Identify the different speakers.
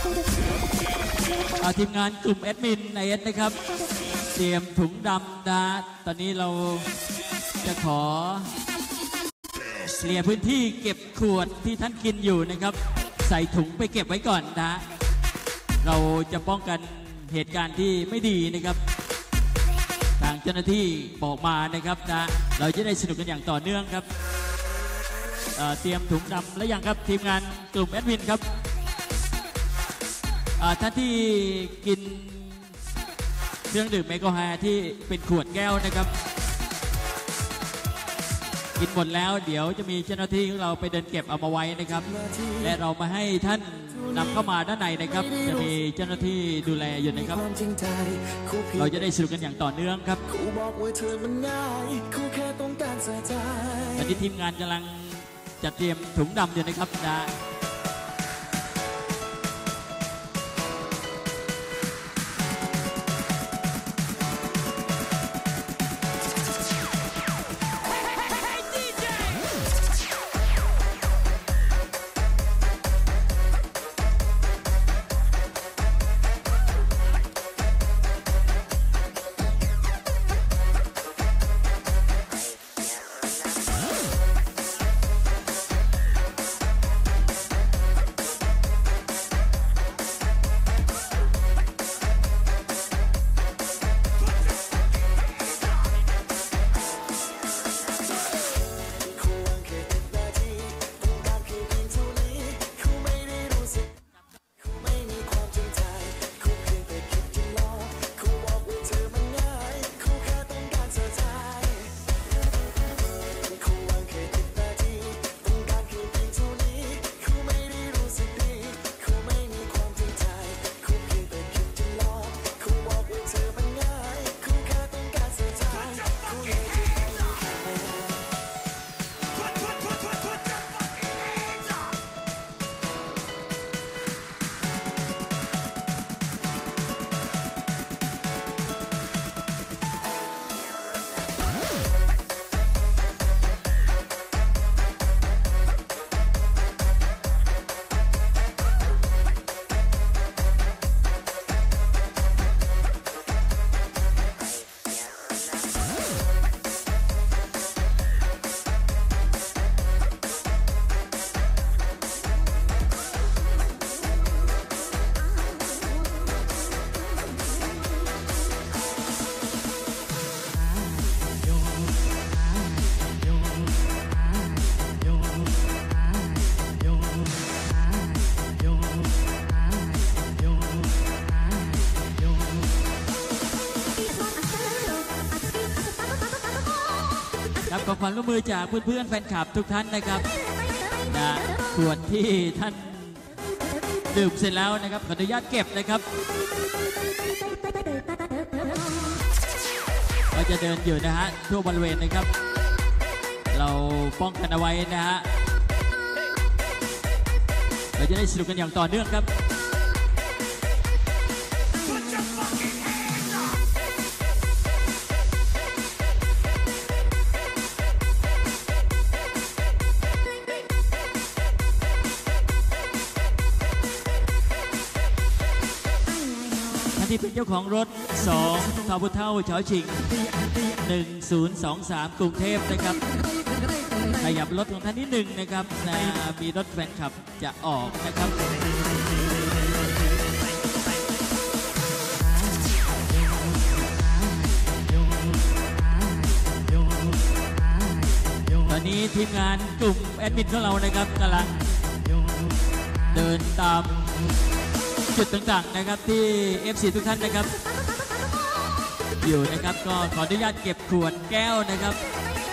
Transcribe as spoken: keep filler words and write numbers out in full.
Speaker 1: เอาทีมงานกลุ่มแอดมินไอเอสนะครับเตรียมถุงดำนะตอนนี้เราจะขอเคลียร์พื้นที่เก็บขวดที่ท่านกินอยู่นะครับใส่ถุงไปเก็บไว้ก่อนนะเราจะป้องกันเหตุการณ์ที่ไม่ดีนะครับทางเจ้าหน้าที่บอกมานะครับนะเราจะได้สนุกกันอย่างต่อเนื่องครับ เ, เตรียมถุงดำและยังครับทีมงานกลุ่มแอดมินครับท่านที่กินเครื่องดื่มแอลกอฮอล์ที่เป็นขวดแก้วนะครับกินหมดแล้วเดี๋ยวจะมีเจ้าหน้าที่ของเราไปเดินเก็บเอามาไว้นะครับและเรามาให้ท่านนำเข้ามาด้านในนะครับจะมีเจ้าหน้าที่ดูแลอยู่นะครับเราจะได้สนุกกันอย่างต่อเนื่องครับตอนนี้ทีมงานกำลังจัดเตรียมถุงดำอยู่นะครับนะขอความร่วมมือจากเพื่อนๆแฟนคลับทุกท่านนะครับนะส่วนที่ท่านดื่มเสร็จแล้วนะครับขออนุญาตเก็บนะครับก็จะเดินอยู่นะฮะทั่วบริเวณนะครับเราป้องกันเอาไว้นะฮะเราจะได้สนุกกันอย่างต่อเนื่องครับที่เป็นเจ้าของรถสองทอพุเท่าชอชิงหนึ่งศูนย์สองสามกรุงเทพนะครับขยับรถของท่านนิดหนึ่งนะครับนะมีรถแฟนคลับจะออกนะครับตอนนี้ทีมงานกลุ่มแอดมินของเรานะครับกำลังเดินตามจุดต่างๆนะครับที่ เอฟ ซี ทุกท่านนะครับอยู่นะครับก็ขออนุญาตเก็บขวดแก้วนะครับ